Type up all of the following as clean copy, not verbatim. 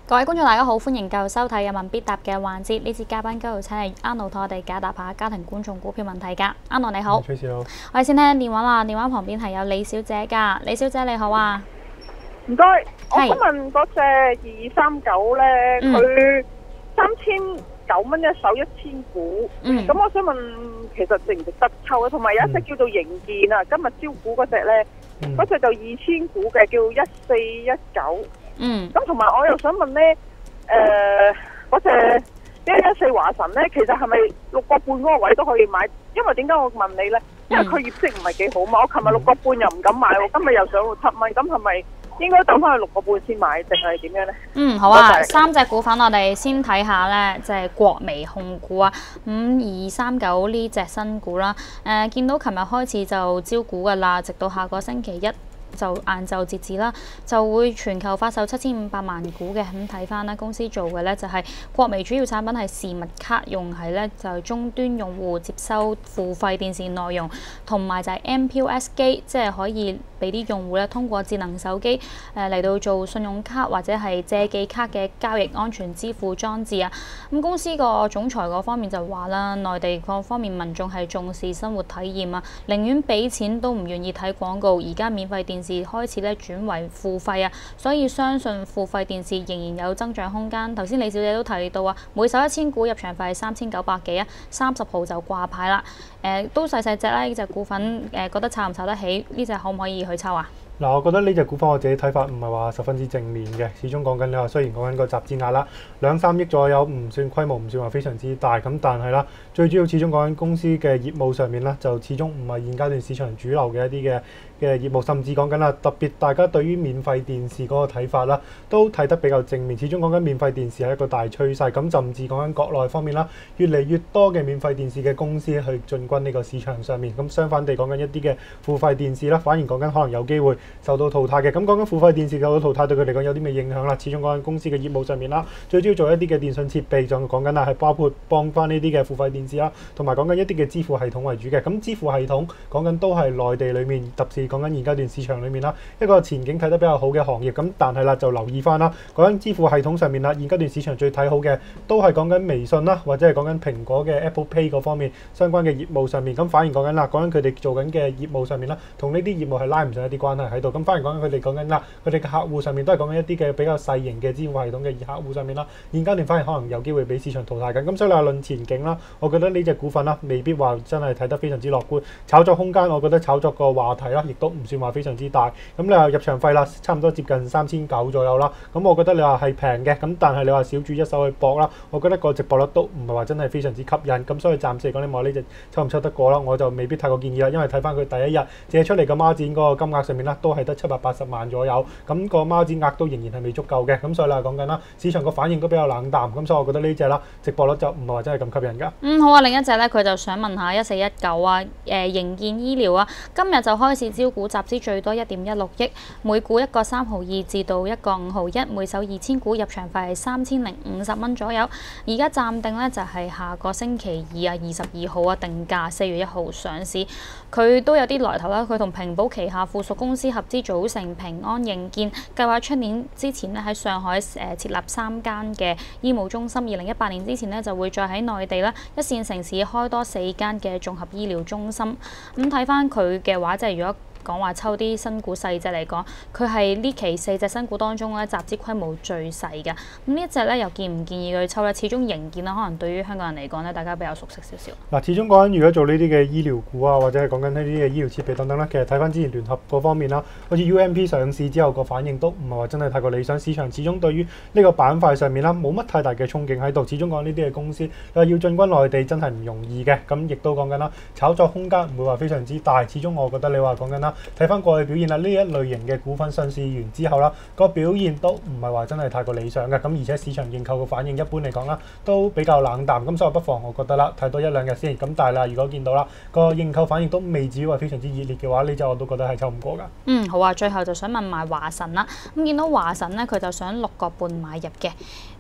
各位觀眾大家好，歡迎繼續收睇有問必答嘅環節。呢節嘉賓繼續請嚟Arnold同我哋解答下家庭觀眾股票問題㗎。Arnold你好， 崔師好。 我哋先聽電話啦，電話旁邊係有李小姐㗎。李小姐你好啊， 唔該，我想問嗰隻2239咧，佢3900一手1000股，咁我想問其實值唔值得抽啊？同埋有一隻叫做盈健啊，今日招股嗰隻咧，嗰隻就2000股嘅，叫1419。咁同埋我又想問咧，嗰隻114華晨咧，其實係咪6個半嗰個位都可以買？因為點解我問你咧？因為佢業績唔係幾好嘛，我琴日6個半又唔敢買喎，今日又上到7蚊，咁係咪應該等翻去6個半先買，定係點樣咧？ 好啊，三隻股份我哋先睇下咧，就係國微控股啊，5239呢隻新股啦。見到琴日開始就招股噶啦，直到下個星期一就晏晝截止啦，就會全球發售7500萬股嘅。咁睇翻咧，公司做嘅咧就係國微主要產品係視物卡，用係咧就係終端用戶接收付費電視內容，同埋就係 MPOS 機，即係可以俾啲用戶咧通過智能手機嚟到做信用卡或者係借記卡嘅交易安全支付裝置啊。咁公司個總裁嗰方面就話啦，內地各方面民眾係重視生活體驗啊，寧願俾錢都唔願意睇廣告。而家免費電視開始咧轉為付費啊，所以相信付費電視仍然有增長空間。頭先李小姐都提到啊，每手1000股入場費3900幾啊，30號就掛牌啦。都細隻啦，呢隻股份覺得炒唔炒得起？呢隻可唔可以去抽啊？ 嗱，我覺得呢隻股份我自己睇法唔係話十分之正面嘅，始終講緊你話雖然講緊個集資額啦，2-3億左右，唔算規模唔算話非常之大，咁但係啦，最主要始終講緊公司嘅業務上面啦，就始終唔係現階段市場主流嘅一啲嘅業務，甚至講緊啦，特別大家對於免費電視嗰個睇法啦，都睇得比較正面。始終講緊免費電視係一個大趨勢，咁甚至講緊國內方面啦，越嚟越多嘅免費電視嘅公司去進軍呢個市場上面。咁相反地講緊一啲嘅付費電視啦，反而講緊可能有機會受到淘汰嘅。咁講緊付費電視受到淘汰對佢嚟講有啲咩影響啦？始終講緊公司嘅業務上面啦，最主要做一啲嘅電信設備，就講緊啦係包括幫翻呢啲嘅付費電視啦，同埋講緊一啲嘅支付系統為主嘅。咁支付系統講緊都係內地裡面特別講緊現階段市場裏面啦，一個前景睇得比較好嘅行業。咁但係啦，就留意翻啦，講緊支付系統上面啦，現階段市場最睇好嘅都係講緊微信啦，或者係講緊蘋果嘅 Apple Pay 嗰方面相關嘅業務上面。咁反而講緊啦，講緊佢哋做緊嘅業務上面啦，同呢啲業務係拉唔上一啲關係喺度。咁反而講緊佢哋講緊啦，佢哋嘅客戶上面都係講緊一啲嘅比較細型嘅支付系統嘅客戶上面啦，現階段反而可能有機會俾市場淘汰緊。咁所以你話論前景啦，我覺得呢隻股份啦，未必話真係睇得非常之樂觀。炒作空間，我覺得炒作個話題啦，亦都唔算話非常之大。咁你話入場費啦，差唔多接近3900左右啦。咁我覺得你話係平嘅，咁但係你話小注一手去搏啦，我覺得個值博率都唔係話真係非常之吸引。咁所以暫時嚟講，你話呢隻抽唔抽得過啦，我就未必太過建議啦。因為睇翻佢第一日借出嚟嘅孖展嗰個金額上面啦，都係得780萬左右。咁個孖展額都仍然係未足夠嘅。咁所以啦，講緊啦，市場個反應都比較冷淡。咁所以我覺得呢隻啦，值博率就唔係話真係咁吸引㗎。 好啊，另一隻咧，佢就想問下1419啊，盈健醫療啊，今日就開始招股，集資最多1.16億，每股1個3毫2至到1個5毫1，每手2000股，入場費係3050蚊左右。而家暫定咧就係下個星期二啊，22號啊定價，4月1號上市。佢都有啲來頭啦，佢同平保旗下附屬公司合資組成平安盈健，計劃出年之前咧喺上海設立3間嘅醫務中心，2018年之前咧就會再喺內地啦一線城市開多4間嘅綜合醫療中心。咁睇翻佢嘅話，即係如果講話抽啲新股細隻嚟講，佢係呢期4隻新股當中咧集資規模最細嘅。咁呢一隻咧又建唔建議佢抽咧？始終盈健啦，可能對於香港人嚟講咧，大家比較熟悉少少。 嗱，始終講緊如果做呢啲嘅醫療股啊，或者係講緊呢啲嘅醫療設備等等啦，其實睇翻之前聯合嗰方面啦，好似 UMP 上市之後個反應都唔係話真係太過理想。市場始終對於呢個板塊上面啦，冇乜太大嘅憧憬喺度。始終講呢啲嘅公司要進軍內地真係唔容易嘅。咁亦都講緊啦，炒作空間唔會話非常之大。始終我覺得你話講緊啦，睇翻過去表現啦，呢一類型嘅股份上市完之後啦，個表現都唔係話真係太過理想嘅。咁而且市場認購嘅反應一般嚟講啦，都比較冷淡。咁所以不妨我覺得啦，睇多1-2日先。咁但係啦，如果見到啦個認購反應都未至於話非常之熱烈嘅話，呢隻我都覺得係抽唔過㗎。 好啊，最後就想問埋華晨啦。咁見到華晨咧，佢就想6個半買入嘅。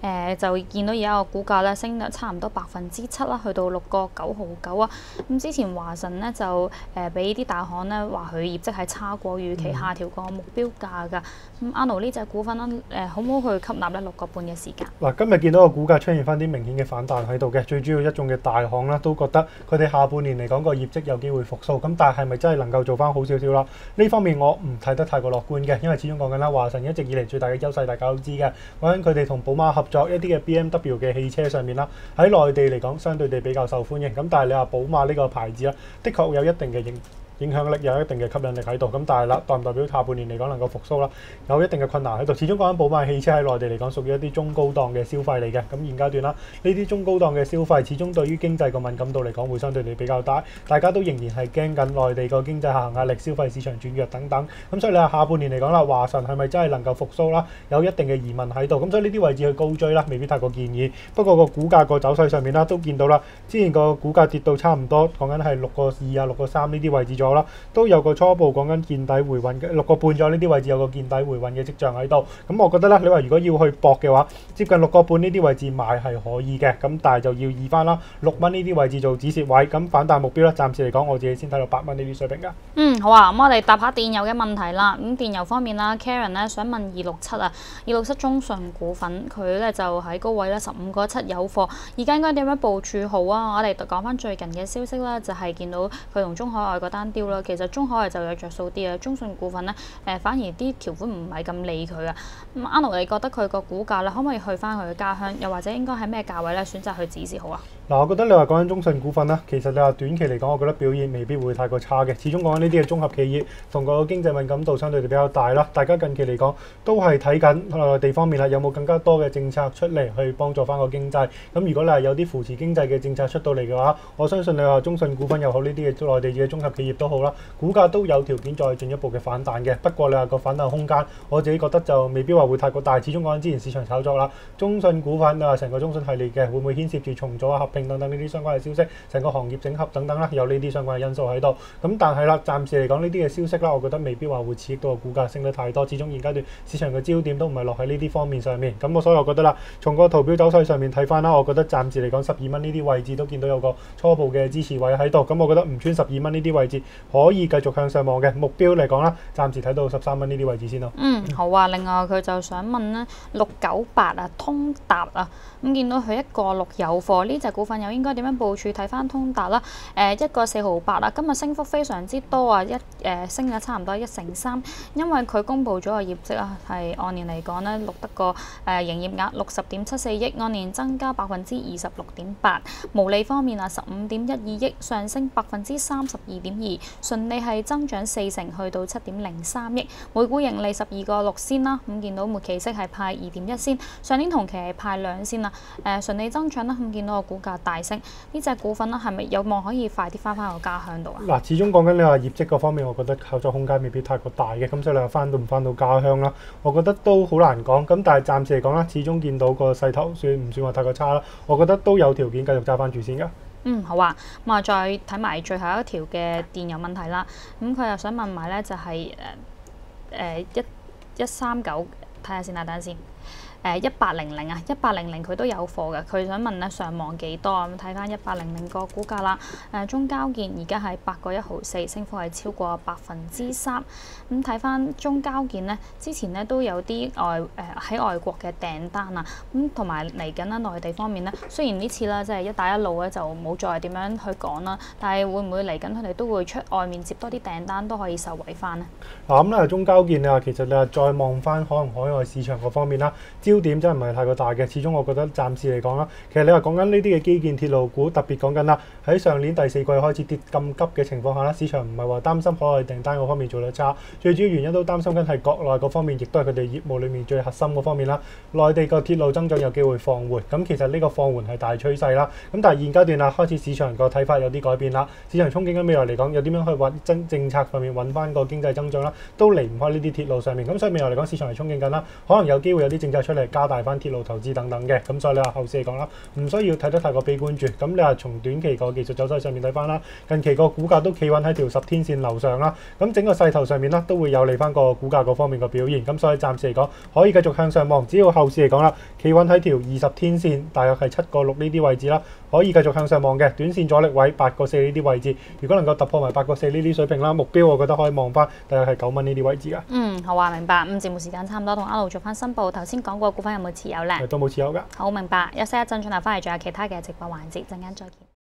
就見到而家個股價咧升咗差唔多7%啦，去到6.999啊。咁之前華晨咧就俾啲大行咧話佢業績係差過預期，下調個目標價㗎。咁阿奴呢隻股份咧好唔好去吸納咧6個半嘅時間？ 嗱，今日見到個股價出現翻啲明顯嘅反彈喺度嘅，最主要一眾嘅大行啦都覺得佢哋下半年嚟講個業績有機會復甦，咁但係咪真係能夠做翻好少少啦？呢方面我唔睇得太過樂觀嘅，因為始終講緊啦，華晨一直以嚟最大嘅優勢大家都知嘅，講緊佢哋同寶馬合作一啲嘅 BMW 嘅汽車上面啦，喺內地嚟講相對地比較受歡迎，咁但係你話寶馬呢個牌子啦，的確有一定嘅影響力，有一定嘅吸引力喺度，咁但係啦，代唔代表下半年嚟講能夠復甦啦？有一定嘅困難喺度。始終講緊寶馬汽車喺內地嚟講屬於一啲中高檔嘅消費嚟嘅，咁現階段啦，呢啲中高檔嘅消費始終對於經濟個敏感度嚟講會相對地比較大，大家都仍然係驚緊內地個經濟下行壓力、消費市場轉弱等等。咁所以你話下半年嚟講啦，華晨係咪真係能夠復甦啦？有一定嘅疑問喺度，咁所以呢啲位置去高追啦，未必太過建議。不過個股價個走勢上面啦，都見到啦，之前個股價跌到差唔多，講緊係6.2啊、6.3呢啲位置咗啦，都有個初步講緊見底回穩嘅6.5咗呢啲位置有個見底回穩嘅跡象喺度。咁我覺得啦，你話如果要去搏嘅話，接近6.5呢啲位置買係可以嘅，咁但係就要移翻啦6蚊呢啲位置做止蝕位，咁反彈目標咧，暫時嚟講我自己先睇到8蚊呢啲水平㗎。 好啊，咁我哋答下電郵嘅問題啦。咁電郵方面啦 ，Karen 咧想問267啊，267中信股份佢咧就喺高位咧15.7有貨，而家應該點樣部署好啊？我哋講翻最近嘅消息啦，就係見到佢同中海外嗰單雕啦，其實中海外就有着數啲啊，中信股份咧反而啲條款唔係咁理佢啊。咁阿奴，你覺得佢個股價咧可唔可以去翻佢嘅家鄉，又或者應該喺咩價位咧選擇去指示好啊？ 嗱，我覺得你話講緊中信股份啦，其實你話短期嚟講，我覺得表現未必會太過差嘅。始終講緊呢啲嘅綜合企業同個經濟敏感度相對地比較大啦。大家近期嚟講都係睇緊內地方面啦，有冇更加多嘅政策出嚟去幫助翻個經濟。咁如果你係有啲扶持經濟嘅政策出到嚟嘅話，我相信你話中信股份又好，呢啲嘅內地嘅綜合企業都好啦，股價都有條件再進一步嘅反彈嘅。不過你話個反彈空間，我自己覺得就未必話會太過大。始終講緊之前市場炒作啦，中信股份你話成個中信系列嘅會唔會牽涉住重組啊、合併等等呢啲相關嘅消息，成個行業整合等等啦，有呢啲相關嘅因素喺度。咁但係啦，暫時嚟講呢啲嘅消息啦，我覺得未必話會刺激到個股價升得太多。始終現階段市場嘅焦點都唔係落喺呢啲方面上面。咁所以我覺得啦，從個圖表走勢上面睇翻啦，我覺得暫時嚟講12蚊呢啲位置都見到有個初步嘅支持位喺度。咁我覺得唔穿12蚊呢啲位置可以繼續向上望嘅目標嚟講啦，暫時睇到13蚊呢啲位置先咯。 好啊。另外佢就想問咧698啊，通達啊，咁見到佢1.6有貨，呢隻股份又應該點樣部署？睇翻通達啦，1.408啦，今日升幅非常之多啊，升咗差唔多1成3，因為佢公布咗個業績啊，係按年嚟講咧錄得個營業額60.74億，按年增加26.8%，毛利方面啊15.12億，上升32.2%，純利係增長4成，去到7.03億，每股盈利12.6仙啦，咁見到末期息係派2.1仙，上年同期係派2仙啦，純利增長啦，咁見到個股價大升，呢隻股份啦係咪有望可以快啲翻個家鄉度啊？ 嗱，始終講緊你話業績嗰方面，我覺得炒作空間未必太過大嘅，咁所以你話翻到唔翻到家鄉啦，我覺得都好難講。咁但係暫時嚟講啦，始終見到個勢頭算唔算話太過差啦？我覺得都有條件繼續揸翻住先㗎。 好啊，咁啊再睇埋最後一條嘅電郵問題啦。咁佢又想問埋咧就係139，睇下先啦，等陣先。1800啊，1800佢都有貨嘅，佢想問咧上望幾多咁？睇翻1800個股價啦，中交建而家係8.1毫4，升幅係超過3%。咁睇翻中交建咧，之前咧都有啲喺外國嘅訂單啊，咁同埋嚟緊啦內地方面咧，雖然呢次啦即係一帶一路咧就冇再點樣去講啦，但係會唔會嚟緊佢哋都會出外面接多啲訂單，都可以受惠翻呢？ 嗱咁咧，中交建啊，其實你話再望翻可能海外市場嗰方面啦。焦點真係唔係太過大嘅，始終我覺得暫時嚟講啦，其實你話講緊呢啲嘅基建鐵路股，特別講緊啦，喺上年第4季開始跌咁急嘅情況下啦，市場唔係話擔心海外訂單嗰方面做得差，最主要原因都擔心緊係國內嗰方面，亦都係佢哋業務裡面最核心嗰方面啦。內地個鐵路增長有機會放緩，咁其實呢個放緩係大趨勢啦。咁但係現階段啦，開始市場個睇法有啲改變啦，市場憧憬緊未來嚟講，有點樣去揾政策上面揾翻個經濟增長啦，都離唔開呢啲鐵路上面。咁所以未來嚟講，市場係憧憬緊啦，可能有機會有啲政策出嚟。 嚟加大翻鐵路投資等等嘅。咁所以你話後市嚟講啦，唔需要睇得太過悲觀住。咁你話從短期個技術走勢上面睇翻啦，近期個股價都企穩喺條10天線樓上啦。咁整個勢頭上面啦，都會有利翻個股價嗰方面個表現。咁所以暫時嚟講可以繼續向上望，只要後市嚟講啦，企穩喺條20天線，大約係7.6呢啲位置啦，可以繼續向上望嘅。短線阻力位8.4呢啲位置，如果能夠突破埋8.4呢啲水平啦，目標我覺得可以望翻大約係9蚊呢啲位置噶。 好啊，明白。節目時間差唔多，同阿盧做翻申報。頭先講過股份有冇持有呢？ 都冇持有噶。 好，明白。休息一陣，轉頭翻嚟仲有其他嘅直播環節，陣間再見。